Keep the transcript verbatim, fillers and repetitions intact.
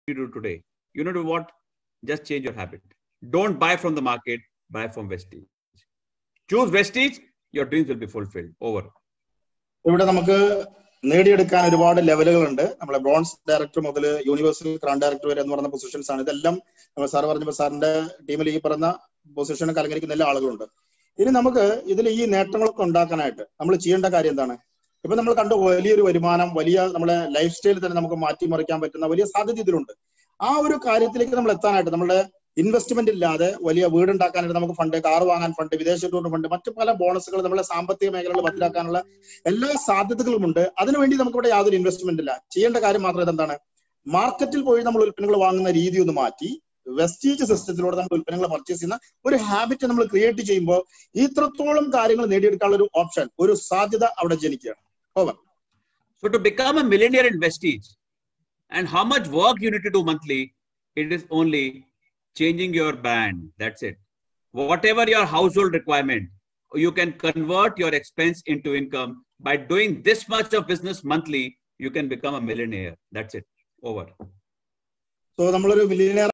you do today? You know what? Just change your habit. Don't buy from the market, buy from Vestige. Choose Vestige, your dreams will be fulfilled. Over. ഇവിടെ നമുക്ക് നേടിയെടുക്കാൻ ഒരുപാട് ലെവലുകളുണ്ട്. നമ്മളെ bronze director മുതൽ universal crown director വരെ എന്ന് പറയുന്ന പൊസിഷൻസ് ആണ്. ഇതെല്ലാം നമ്മൾ സാർ പറഞ്ഞപ്പോൾ സാറിന്റെ ടീമിൽ ഈ പറഞ്ഞ പൊസിഷൻ കലങ്കരിക്കുന്ന എല്ലാ ആളുകളുണ്ട്. ഇനി നമുക്ക് ഇതിൽ ഈ നേട്ടങ്ങളൊക്കെ ഉണ്ടാക്കാനായിട്ട് നമ്മൾ ചെയ്യേണ്ട കാര്യം എന്താണ്? ഇപ്പൊ നമ്മൾ കണ്ട വലിയൊരു വരുമാനം, വലിയ നമ്മളെ ലൈഫ് സ്റ്റൈൽ തന്നെ നമുക്ക് മാറ്റിമറിക്കാൻ പറ്റുന്ന വലിയ സാധ്യത ഇതിലുണ്ട്. ആ ഒരു കാര്യത്തിലേക്ക് നമ്മൾ എത്താനായിട്ട് നമ്മുടെ ഇൻവെസ്റ്റ്മെന്റ് ഇല്ലാതെ വലിയ വീടുണ്ടാക്കാനായിട്ട് നമുക്ക് ഫണ്ട്, കാർ വാങ്ങാൻ ഫണ്ട്, വിദേശ ടൂറിന് ഫണ്ട്, മറ്റു പല ബോണസുകൾ നമ്മുടെ സാമ്പത്തിക മേഖലകൾ മനസ്സിലാക്കാനുള്ള എല്ലാ സാധ്യതകളും ഉണ്ട്. അതിനുവേണ്ടി നമുക്ക് ഇവിടെ യാതൊരു ഇൻവെസ്റ്റ്മെന്റ് ഇല്ല. ചെയ്യേണ്ട കാര്യം മാത്രം എന്താണ്? മാർക്കറ്റിൽ പോയി നമ്മൾ ഉൽപ്പന്നങ്ങൾ വാങ്ങുന്ന രീതി ഒന്ന് മാറ്റി വെസ്റ്റീജ് സിസ്റ്റത്തിലൂടെ നമ്മൾ ഉൽപ്പന്നങ്ങൾ പർച്ചേസ് ചെയ്യുന്ന ഒരു ഹാബിറ്റ് നമ്മൾ ക്രിയേറ്റ് ചെയ്യുമ്പോൾ ഇത്രത്തോളം കാര്യങ്ങൾ നേടിയെടുക്കാനുള്ള ഒരു ഓപ്ഷൻ, ഒരു സാധ്യത അവിടെ ജനിക്കുകയാണ്. Over. So to become a millionaire in Vestige, and how much work you need to do monthly, it is only changing your band. That's it. Whatever your household requirement, you can convert your expense into income. By doing this much of business monthly, you can become a millionaire. That's it. Over. So, നമ്മളൊരു millionaire